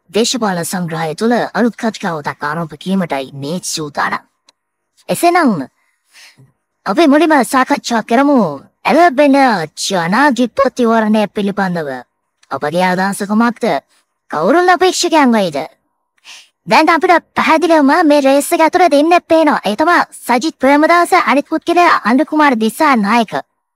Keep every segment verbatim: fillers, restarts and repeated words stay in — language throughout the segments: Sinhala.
දේශපාලන සංග්‍රහය තුළ අලුත් කතිකාවතක් ආරම්භ කිරීමටයි මේ සූදානම්. එසේනම් අපි මුලින්ම සාකච්ඡා කරමු එළඹෙන ජනාධිපතිවරණය පිළිබඳව. ඔබගේ අදහස කුමක්ද? කවුරුන් අපේක්ෂකයන් වෙයිද? දැන් අපිට පැහැදිලිවම මේ රේස් එක ඇතුළේ දෙන්නේ පේනවා. ඒ තමයි සජිත් ප්‍රේමදාස, අනිත් පුද්ගලයා අනුර කුමාර දිසානායක.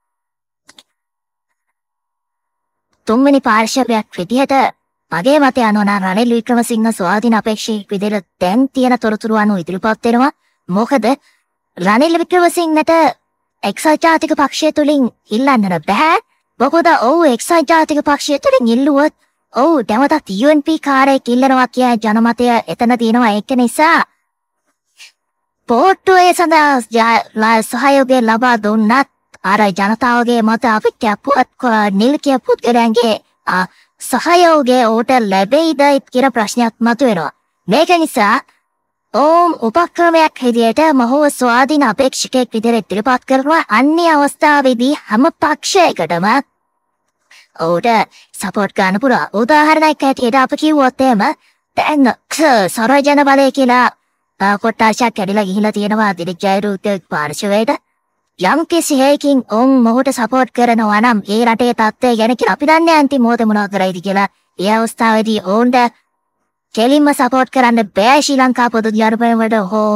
තුන්වෙනි පාර්ශවයක් විදිහට මගේ මතය අනුව නම් රනිල් වික්‍රමසිංහ ස්වාධීන අපේක්ෂක විදිහට දැන් තියෙන තොරතුරු අනුව ඉදිරිපත් වෙනවා. මොකද රනිල් වික්‍රමසිංහට එක්සත් ජාතික පක්ෂය තුලින් ඉල්ලන්න බෑ. මොකද ඔහු එක්සත් ජාතික පක්ෂය තුලින් ඉල්ලුවොත් ඔව් දැවටත් යූ එන් පී කාර්යයක් ඉල්ලනවා කියන ජනමතය එතන තියෙනවා. ඒක නිසා පොට්ටුවේ සඳහා සහයෝගය ලබා දුන්නත් අර ජනතාවගේ මත අපිට කැපුවත් නිල් කියපුත් කරන්නේ සහයෝගය උට ලැබෙයිද කියන ප්‍රශ්නයක් මතුවෙනවා. මේක නිසා ඕම් උපක්‍රමයක් හැටියට මහව ස්වාධීන අපේක්ෂකයෙක් විදිහට ඉදිරිපත් කරනවා. අන්නේ අවස්ථාවේදී හැම පක්ෂයකටම ඔවුට සපෝට් ගන්න පුළුවන්. උදාහරණයක් හැටියට අපි කිව්වොත් එහෙම දැන් සරෝජන බලය කියලා කොට්ටාශයක් කැඩිලා ගිහිලා තියෙනවා දිලික් ජයරූත පාර්ශවයට. යම් කිසි හේකින් ඔවුන් මොහුට සපෝට් කරනවා නම් ඒ රටේ තත්ත්වය ගැන කියලා අපි දන්නේ අන්තිම මොහොතේ මොනවද කරයිද කියලා. ඒ අවස්ථාවේදී ඔවුන්ට කෙලින්ම සපෝට් කරන්න බෑ ශ්‍රී ලංකා පොදු ජනපනයට හෝ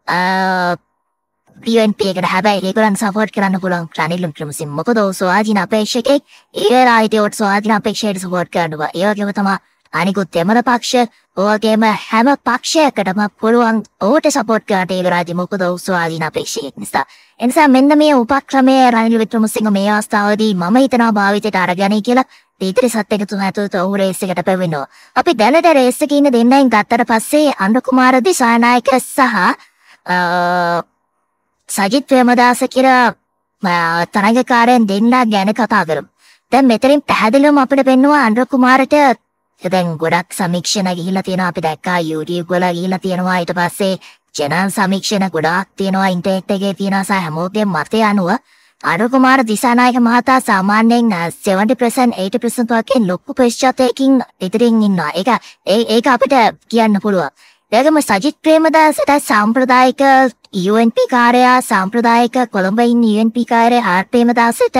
යූ එන් පී එකට. හැබැයි ඒගොල්ලන් සපෝට් කරන්න පුළුවන් රනිල් වික්‍රමසිංහ. මොකද ඔහු ස්වාධීන අපේක්ෂකෙක්. ඒ රාජ්‍යයට ස්වාධීන අපේක්ෂකයට සපෝට් කරනවා. ඒ වගේම තමයි අනිකුත් දෙමළ පක්ෂ, ඔයගේම හැම පක්ෂයකටම පුළුවන් ඔහුට සපෝට් කරන්න ඒ රාජ්‍ය. මොකද ඔහු ස්වාධීන අපේක්ෂකෙක් නිසා. එනිසා මෙන්න මේ උපක්‍රමය රනිල් වික්‍රමසිංහ මේ අවස්ථාවේදී මම හිතනවා භාවිතයට අරගනයි කියලා. ඊතර සත්‍යක තුන ඇතුළත ඔහු රේස් එකට පැවෙනවා. අපි දැනට රේස් එකේ ඉන්න දෙන්නයින් ගත්තට පස්සේ අනුර කුමාර දිසානායක සහ සජිත් ප්‍රේමදාස කියලා තරඟකාරයන් දෙන්නා ගැන කතා කරමු. දැන් මෙතනින් පැහැදිලිවම අපිට පෙන්නවා අනුර කුමාරට දැන් ගොඩක් සමීක්ෂණ ගිහිලා තියෙනවා. අපි දැක්කා YouTube වල ගිහිලා තියෙනවා. ඊට පස්සේ ජනන් සමීක්ෂණ ගොඩාක් තියෙනවා ඉන්ටර්නෙට් එකේ තියෙනවා. සහ හැමෝගෙම මතය අනුව අනුර කුමාර දිසානායක මහතා සාමාන්‍යයෙන් seventy percent eighty percent වගේ ලොකු ප්‍රතිශතයකින් ඉදිරියෙන් ඉන්නවා. ඒක ඒක අපිට කියන්න පුළුවන්. ඒකම සජිත් ප්‍රේමදාසට සාම්ප්‍රදායික යූ එන් පී කාර්යය, සාම්ප්‍රදායික කොළඹ ඉන්න යූ එන් පී කාර්යය ආර් ප්‍රේමදාසට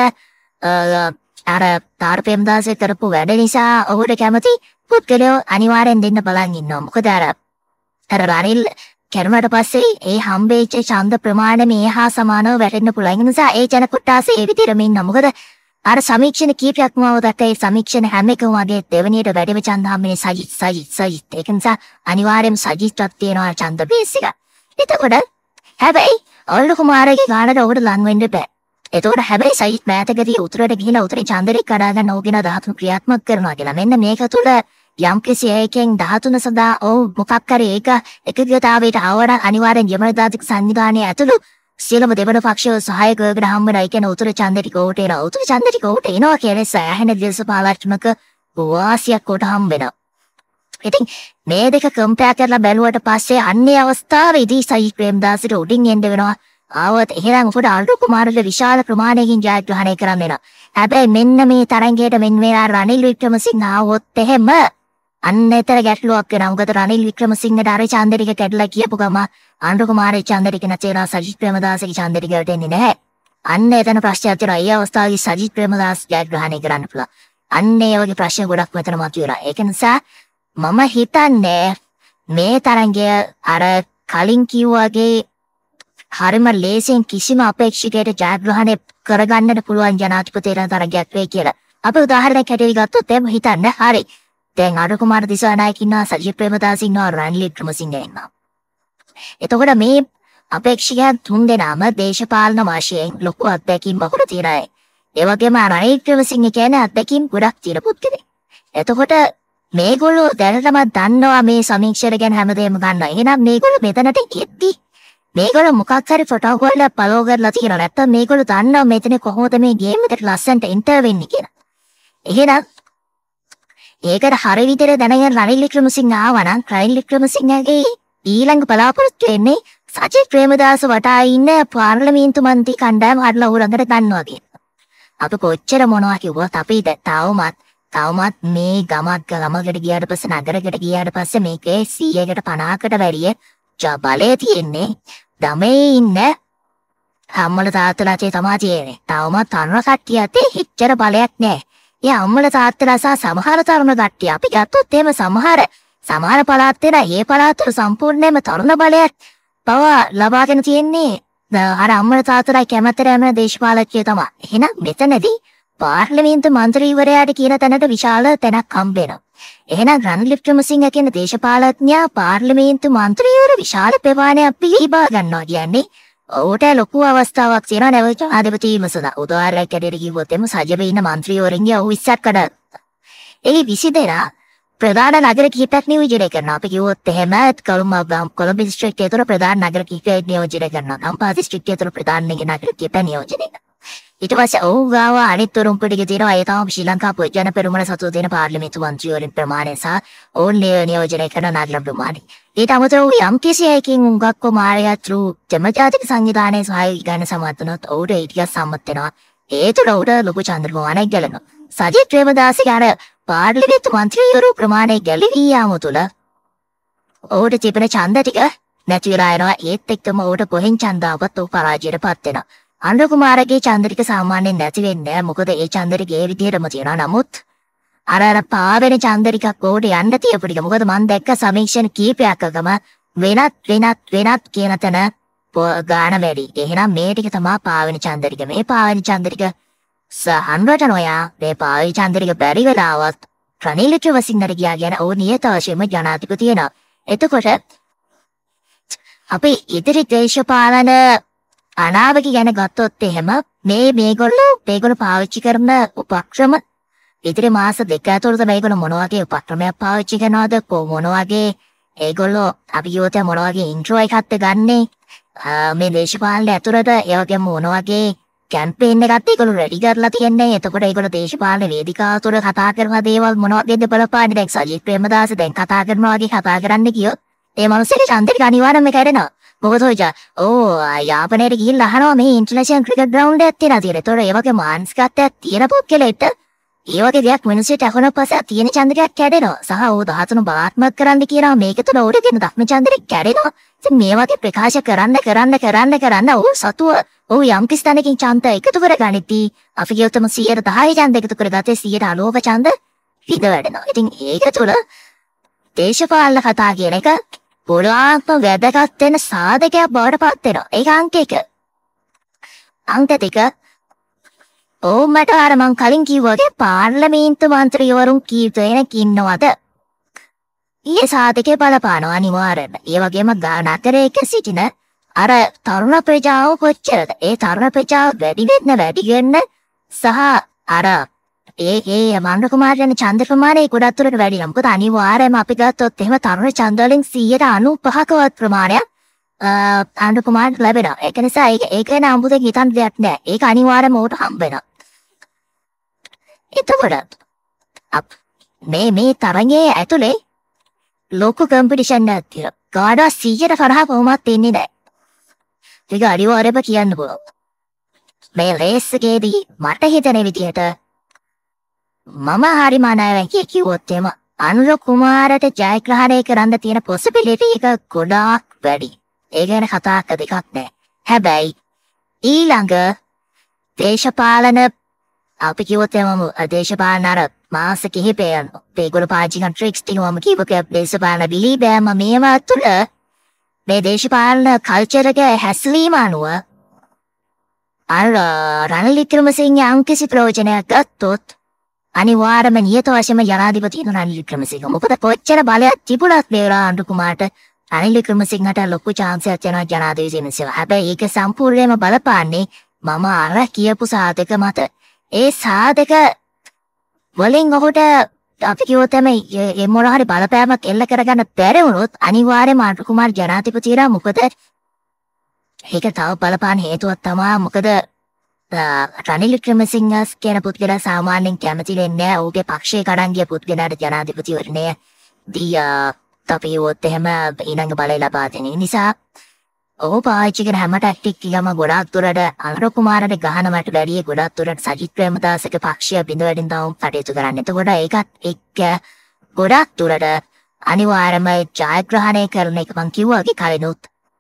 අර තාර ප්‍රේමදාස කරපු වැඩ නිසා ඔහුට කැමති පුද්ගලයෝ අනිවාර්යෙන් දෙන්න බලන් ඉන්නවා. මොකද අර අර රනිල් කැරුණාට පස්සේ ඒ හම්බෙච්ච ඡන්ද ප්‍රමාණය මේ හා සමානව වැටෙන්න පුළුවන්. ඒ නිසා ඒ ජන කොටස ඒ විදිහටම ඉන්නවා. මොකද අර සමීක්ෂණ කීපයක්ම වදට ඒ සමීක්ෂණ හැම එකම වගේ දෙවෙනියට වැඩිම ඡන්ද හම්බෙන්නේ සජිත් සජිත් සජිත්. ඒක නිසා අනිවාර්යයෙන්ම සජිත්වත් තියෙනවා ඡන්ද බේස් එක. එතකොට හැබැයි අනුර කුමාරගේ ගානට ඔකට ලං වෙන්න බෑ. එතකොට හැබැයි සජිත් මෑතකදී උතුරට ගිහිලා උතුරේ ඡන්දෙට කඩා ගන්න ඕගෙන දහතුන් ක්‍රියාත්මක කරනවා කියලා. මෙන්න මේක තුළ යම් කිසි එකෙන් දහතුන සදා ඔව් මොකක් හරි ඒක එකගතාවයට ආවන අනිවාර්යෙන් ජනතාධික සංවිධානයේ ඇතුළු සියලුම දෙවන පක්ෂව සහායකවකට හම්බ වෙනවා. ඒ කියන්නේ උතුර ඡන්දෙට කොට එනවා. උතුර ඡන්දෙට කොට එනවා කියන්නේ සෑහෙන දේශපාලනාත්මක වාසියක් කොට හම්බ වෙනවා. ඉතින් මේ දෙක කම්පෙයාර් කරලා බැලුවට පස්සේ අන්නේ අවස්ථාවේදී සජිත් ප්‍රේමදාසට උඩින් එන්න වෙනවා. ආවත් එහෙනම් උඩ අනුර කුමාරට විශාල ප්‍රමාණයකින් ජයග්‍රහණය කරන්න වෙනවා. හැබැයි මෙන්න මේ තරංගයට මෙන්න මේ රනිල් වික්‍රමසිංහ ආවොත් එහෙම අන්න එතර ගැටලුවක් වෙනවා. මොකද රනිල් වික්‍රමසිංහට අර ඡන්දෙ ටික කැඩලා කියපු ගම අනුර කුමාරේ ඡන්දෙ ටික නැතිලා සජිත් ප්‍රේමදාසගේ ඡන්දෙ ටික වැටෙන්නේ නැහැ. අන්න එතන ප්‍රශ්නයක් තියෙනවා. ඒ අවස්ථාවේ සජිත් ප්‍රේමදාස ජයග්‍රහණය කරන්න පුළුවන්. අන්න ඒ වගේ ප්‍රශ්න ගොඩක් මෙතන මතුවෙලා. ඒක නිසා මම හිතන්නේ මේ තරංගය අර කලින් කිව්වාගේ හරිම ලේසියෙන් කිසිම අපේක්ෂකයට ජයග්‍රහණය කරගන්නට පුළුවන් ජනාධිපතිවරණ තරගයක් වෙයි කියලා. අපි උදාහරණයක් හැටියට ගත්තොත් එහෙම හිතන්න. හරි. දැන් අනුර කුමාර දිසානායක ඉන්නවා, සජිත් ප්‍රේමදාස ඉන්නවා, රනිල් වික්‍රමසිංහ ඉන්නවා. එතකොට මේ අපේක්ෂකයන් තුන් දෙනාම දේශපාලන වශයෙන් ලොකු අත්දැකීම් බහුල තියෙනවා. ඒ වගේම රනිල් වික්‍රමසිංහ කියන්නේ අත්දැකීම් ගොඩක් තියෙන පුද්ගලෙක්. එතකොට මේගොල්ලෝ දැනටම දන්නවා මේ සමීක්ෂණ ගැන හැමදේම ගන්නවා. එහෙනම් මේගොල්ලෝ මෙතනට එද්දි මේගොල්ලෝ මොකක් හරි ප්‍රොටෝකෝල් එක ෆලෝ කරලා තියෙනවා. නැත්තම් මේගොල්ලෝ දන්නවා මෙතන කොහොමද මේ ගේම් එකට ලස්සනට එන්ටර් වෙන්නේ කියලා. එහෙනම් ඒකට හරිය විදිහට දැනගෙන රනිල් වික්‍රමසිංහ ආවා නම් රනිල් වික්‍රමසිංහගේ ඊළඟ බලාපොරොත්තු වෙන්නේ සජිත් ප්‍රේමදාස වටා ඉන්න පාර්ලිමේන්තු මන්ත්‍රී කණ්ඩායම හදලා උරඟට ගන්නවා කියන. අපි කොච්චර මොනවා කිව්වත් අපි තවමත් තවමත් මේ ගමක් ගමකට ගියාට පස්සේ නගරකට ගියාට පස්සේ මේකේ සීයකට පනහකට වැඩිය බලය තියෙන්නේ දමේ ඉන්න අම්මල තාත්තලාට තමයි තියෙන්නේ. තවමත් තරුණ කට්ටියට හිච්චර බලයක් නැහැ. ඒ අම්මල තාත්තලා සහ සමහර තරුණ කට්ටිය අපි ගත්තොත් එහෙම සමහර සමහර පළාත් වල ඒ පළාත් වල සම්පූර්ණයෙන්ම තරුණ බලයක් බව ලබාගෙන තියෙන්නේ අර අම්මල තාත්තලා කැමැත්තටම දේශපාලකයෝ තමයි. එහෙනම් මෙතනදී පාර්ලිමේන්තු මන්ත්‍රීවරයාට කියන තැනට විශාල තැනක් හම්බ වෙනවා. එහෙනම් රනිල් වික්‍රමසිංහ කියන දේශපාලඥයා පාර්ලිමේන්තු මන්ත්‍රීවරු විශාල ප්‍රමාණයක් පිළිබා ගන්නවා කියන්නේ ඔහුට ලොකු අවස්ථාවක් තියෙනවා නැවත ආධිපතියම සඳහා. උදාහරණයක් ඇරෙන්න කිව්වොත් එම සජිබේ ඉන්න මන්ත්‍රීවරුන්ගේ ඔහු විස්සක් කඩ. ඒ විසි දෙනා ප්‍රධාන නගර කිහිපයක් නියෝජනය කරනවා. අපි කිව්වොත් එහෙම කොළඹ කොළඹ දිස්ත්‍රික්කයේ තුර ප්‍රධාන නගර කිහිපයක් නියෝජනය කරනවා. ගම්පහ දිස්ත්‍රික්කයේ තුර ප්‍රධාන නගර කිහිපයක් නියෝජනය කරනවා. ඊට පස්සේ ඔහු ගාව අනිත් තුරුම් පිටික තියෙනවා ඒ තමයි ශ්‍රී ලංකා පොජන පෙරමුණ සතු දෙන පාර්ලිමේන්තු මන්ත්‍රීවරුන් ප්‍රමාණය සහ ඔවුන් නියෝජනය කරන නගර ප්‍රමාණය. ඊට අමතරව යම් කිසි එකකින් උඟක් කොමාරයා through ජනජාතික සංවිධානයේ සහාය ගන්න සමත්නොත් ඔහුට ඊටියක් සම්මත වෙනවා. ඒ තුළ ඔහුට ලොකු චන්ද්‍රමානයක් ගැලෙනවා. සජිත් ප්‍රේමදාසගේ අර පාර්ලිමේන්තු මන්ත්‍රීවරු ප්‍රමාණය ගැලවී යාම තුළ ඔහුට තිබෙන ඡන්ද ටික නැති වෙලා යනවා. ඒත් එක්කම ඔහුට කොහෙන් ඡන්දාවත් ඔහු පරාජයටපත් වෙනවා. අනුර කුමාරගේ ඡන්ද ටික සාමාන්‍යයෙන් නැති වෙන්නේ නැහැ. මොකද ඒ ඡන්ද ටික ඒ විදිහටම තියෙනවා. නමුත් අර අර පාවෙන ඡන්ද ටිකක් ඔහුට යන්න තියපු ටික. මොකද මම දැක්ක සමීක්ෂණ කීපයක්කම වෙනත් වෙනත් වෙනත් කියන තැන ගාන වැඩි. එහෙනම් මේ ටික තමයි පාවෙන ඡන්ද ටික. මේ පාවෙන ඡන්ද ටික සහන්වට නොයා මේ පාවෙන ඡන්ද ටික බැරි වෙලාවත් රනිල් වික්‍රමසිංහට ගියා කියන ඔහු නියත වශයෙන්ම ජනාධිපති වෙනවා. එතකොට අපි ඉදිරි දේශපාලන අනාවක ගැන ගත්තොත් එහෙම මේ මේගොල්ලෝ මේගොල්ලෝ පාවිච්චි කරන උපක්‍රම ඉදිරි මාස දෙක ඇතුළත මේගොල්ලෝ මොන වගේ උපක්‍රමයක් පාවිච්චි කරනවද කො මොන වගේ ඒගොල්ලෝ අපි යෝත මොන වගේ ඉන්ට්‍රෝ එකක්ද ගන්නෙ මේ දේශපාලන ඇතුළත ඒ වගේම මොන වගේ කැම්පේන් එකක්ද ඒගොල්ලෝ රෙඩි කරලා තියන්නේ. එතකොට ඒගොල්ලෝ දේශපාලන වේදිකාව තුළ කතා කරන දේවල් මොන වගේද බලපාන්නේ. දැන් සජිත් ප්‍රේමදාස දැන් කතා කරනවා වගේ කතා කරන්න කියොත් ඒ මනුස්සයාගේ ඡන්දෙට අනිවාර්යයෙන්ම කැඩෙනවා. මොකද ඔය ඕ යාපනයට ගිහිල්ලා අහනවා මේ ඉන්ටර්නැෂනල් ක්‍රිකට් ග්‍රවුන්ඩ් එකක් තියෙනවා කියලා. ඒතකොට ඒ වගේ මානසිකත්වයක් තියෙන පුද්ගලෙට ඒ වගේ දෙයක් මිනිස්සුන්ට අහන පස්සේ තියෙන ඡන්දයක් කැඩෙනවා. සහ ඕ දහතුන බලාත්මක කරන්න කියනවා. මේක තුළ උඩ දෙන ධර්ම ඡන්දෙට කැඩෙනවා. ඉතින් මේ වගේ ප්‍රකාශ කරන්න කරන්න කරන්න කරන්න ඕ සතුව ඕ යම් කිසි තැනකින් ඡන්ද එකතු කරගනිති. අපි කියොතම සියයට දහය ඡන්ද එකතු කරගත්තේ සියයට අනූව ඡන්ද පිට වැඩෙනවා. ඉතින් ඒක තුළ දේශපාලන කතා කියන එක පුරාත්ම වැදගත් වෙන සාධකයක් බවට පත් වෙනවා. ඒක අංක එක. අංක දෙක ඕ මට අර මං කලින් කිව්වාගේ පාර්ලිමේන්තු මන්ත්‍රීවරුන් කී දෙනෙක් ඉන්නවද? ඊයේ සාධකේ බලපානවා අනිවාර්යයෙන්ම. ඒ වගේම නගරයක සිටින අර තරුණ ප්‍රජාව කොච්චරද? ඒ තරුණ ප්‍රජාව වැඩි වෙන්න වැඩි වෙන්න සහ අර ඒ ඒ මන්ද කුමාරයන් ඡන්ද ප්‍රමාණය ගොඩක් දුරට වැඩි වෙනවා. මොකද අනිවාර්යයෙන්ම අපි ගත්තොත් එහෙම තරුණ ඡන්ද වලින් සියයට අනූපහකවත් ප්‍රමාණයක් ආණ්ඩු කුමාරට ලැබෙනවා. ඒක නිසා ඒක ඒක ගැන අමුතුවෙන් හිතන්න දෙයක් නැහැ. ඒක අනිවාර්යයෙන්ම උට හම්බ වෙනවා. එතකොට අප මේ මේ තරඟයේ ඇතුලේ ලොකු කම්පිටිෂන් එකක් තියෙනවා. ගාඩා සියයට පනහ කොහොමත් ඉන්නේ නැහැ. ඒක අනිවාර්යයෙන්ම කියන්න පුළුවන්. මේ රේස් එකේදී මට හිතෙන විදිහට මම හරි මනාවයි කිව්වොත් එම අනුර කුමාරට ජයග්‍රහණය කරන්න තියෙන possibility එක ගොඩාක් වැඩි. ඒ ගැන කතා කර දෙකක් නැහැ. හැබැයි ඊළඟ දේශපාලන අපි කිව්වොත් එම දේශපාලන අර මාස කිහිපයක් ඒගොල්ලෝ පාවිච්චි කරන ට්‍රික්ස් තියෙනවම කිව්වක දේශපාලන බිලිබෑම මේවා තුළ මේ දේශපාලන කල්චර් එක හැස්ලීම අනුව අර රනිල් වික්‍රමසිංහ අංකිසි ප්‍රයෝජනයක් ගත්තොත් අනිවාර්යයෙන්ම නියත වශයෙන්ම ජනාධිපති රනිල් වික්‍රමසිංහ. මොකද කොච්චර බලයක් තිබුණත් මේ ආණ්ඩු කුමාරට රනිල් වික්‍රමසිංහට ලොකු chance එකක් යනවා ජනාධිපති වෙනසව. හැබැයි ඒක සම්පූර්ණයෙන්ම බලපාන්නේ මම අර කියපු සාධක මත. ඒ සාධක වලින් ඔහුට අපි කිව්වොත් මේ මොන හරි බලපෑමක් එල්ල කරගන්න බැරි වුණොත් අනිවාර්යයෙන්ම ආණ්ඩු කුමාර ජනාධිපති වෙනවා. මොකද ඒක තව බලපාන හේතුවක් තමයි මොකද රනිල් වික්‍රමසිංහ කියන පුද්ගලයා සාමාන්‍යයෙන් කැමති වෙන්නේ නැහැ. ඔහුගේ පක්ෂයේ කඩන් ගිය පුද්ගලයාට ජනාධිපතිවරණය දී තපියොත් එහෙම ඊළඟ බලය ලබා දෙන නිසා ඔහු පාවිච්චි කරන හැම ටැක්ටික් එකම ගොඩාක් දුරට අනුර කුමාරට ගහනවට වැඩිය ගොඩාක් දුරට සජිත් ප්‍රේමදාසගේ පක්ෂය බිඳවැටෙන තාම කටයුතු කරන්නේ. එතකොට ඒකත් එක්ක ගොඩාක් දුරට අනිවාර්යයෙන්ම ජයග්‍රහණය කරන එක මං කිව්වාගේ කලිනුත්.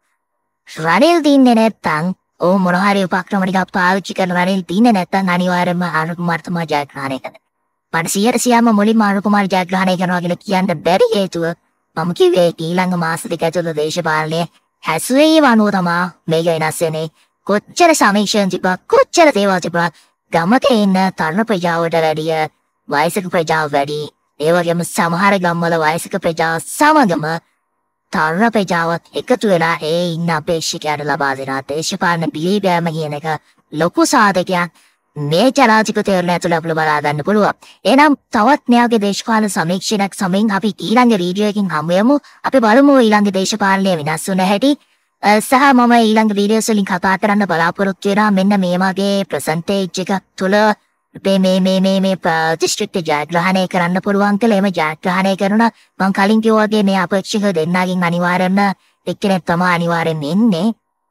රනිල් දින්නේ නැත්තම් ඕ මොන හරි උපක්‍රම ටිකක් පාවිච්චි කරන රනිල් දින්නේ නැත්තම් අනිවාර්යයෙන්ම අනුර කුමාර තමයි ජයග්‍රහණය කරන්නේ. මට සියයට සියයක්ම මුලින්ම අනුර කුමාර ජයග්‍රහණය කරනවා කියලා කියන්න බැරි හේතුව මම කිව්වේ ඊළඟ මාස දෙක ඇතුළත දේශපාලනයේ හැසුවේ වනුව තමා මේක වෙනස් වෙන්නේ. කොච්චර සමීක්ෂණ තිබ්බා කොච්චර දේවල් තිබ්බා ගමක ඉන්න තරුණ ප්‍රජාවට වැඩිය වයසක ප්‍රජාව වැඩි. ඒ වගේම සමහර ගම්වල වයසක ප්‍රජාව සමගම තරුණ ප්‍රජාවත් එකතු වෙලා ඒ ඉන්න අපේක්ෂකයන්ට ලබා දෙන දේශපාලන පිළිබෑම කියන එක ලොකු සාධකයක්. මේ ජනාධිපතිවරණ ඇතුළේ අපිට බලා ගන්න පුළුවන්. එහෙනම් තවත් න්‍යායගේ දේශපාලන සමීක්ෂණයක් සමයෙන් අපි ඊළඟ වීඩියෝ එකකින් හමු වෙමු. අපි බලමු ඊළඟ දේශපාලනය වෙනස් වුණ හැටි. සහ මම ඊළඟ වීඩියෝස් වලින් කතා කරන්න බලාපොරොත්තු වෙනවා මෙන්න මේ වගේ ප්‍රසන්ටේජ් එකක් තුළ මේ මේ මේ මේ මේ දිස්ත්‍රික්ක ජයග්‍රහණය කරන්න පුළුවන් කියලා. එහෙම ජයග්‍රහණය කරනවා මම කලින් කිව්වා වගේ මේ අපේක්ෂක දෙන්නාගෙන් අනිවාර්යෙන්ම එක්කෙනෙක් තමයි අනිවාර්යෙන් එන්නේ.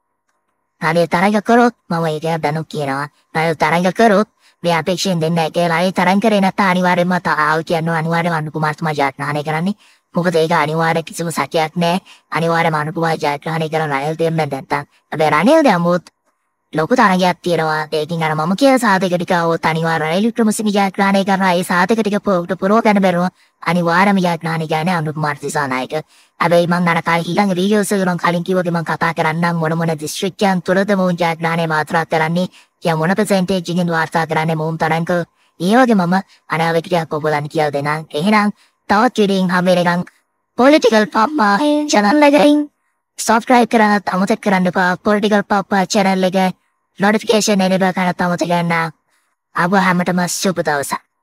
අනේ තරඟ කරොත් මම ඒක දැනුත් කියනවා. අනේ තරඟ කරොත් මේ අපේක්ෂයෙන් දෙන්න කියලා අනේ තරඟ කරේ නැත්නම් අනිවාර්යෙන්ම තාව කියනවා අනිවාර්යෙන්ම අනුර කුමාර තමයි ජයග්‍රහණය කරන්නේ. මොකද ඒක අනිවාර්ය කිසිම සැකයක් නැහැ. අනිවාර්යයෙන්ම අනුර කුමාර ජයග්‍රහණය කරන රනිල් දෙන්න නැත්නම්. හැබැයි රනිල් දැම්මොත් ලොකු තරගයක් තියෙනවා. ඒකින් අර මම කියන සාධක ටික આવොත් අනිවාර්යයෙන් රනිල් වික්‍රමසිංහ ජයග්‍රහණය කරනවා. ඒ සාධක ටික පොරට පුරව ගන්න බැරුව අනිවාර්යයෙන්ම ජයග්‍රහණය කියන්නේ අනුර කුමාර දිසානායක. හැබැයි මම අර කාලේ ඊළඟ වීඩියෝස් වලින් කලින් කිව්වා මම කතා කරන්නම් මොන මොන දිස්ත්‍රික්කයන් තුළද මොවුන් ජයග්‍රහණය මාත්‍රා කරන්නේ. කිය මොන පර්සන්ටේජ් එකකින් වාර්තා කරන්නේ මොවුන් තරඟ. ඒ වගේ මම අනාවැකි ටිකක් ඔයගොල්ලන් කියලා දෙන්නම්. එහෙනම් තවත් වීඩියෝකින් හැම වෙලකම් political papa channel එකෙන් subscribe කරන්න අමතක කරන්න එපා. political papa channel එක notification enable කරන්න අමතක කරන්න. අප හැමතෙම සුබ දවසක්.